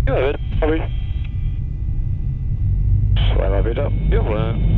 You have it, Bobby. Slam up it up, you're flying.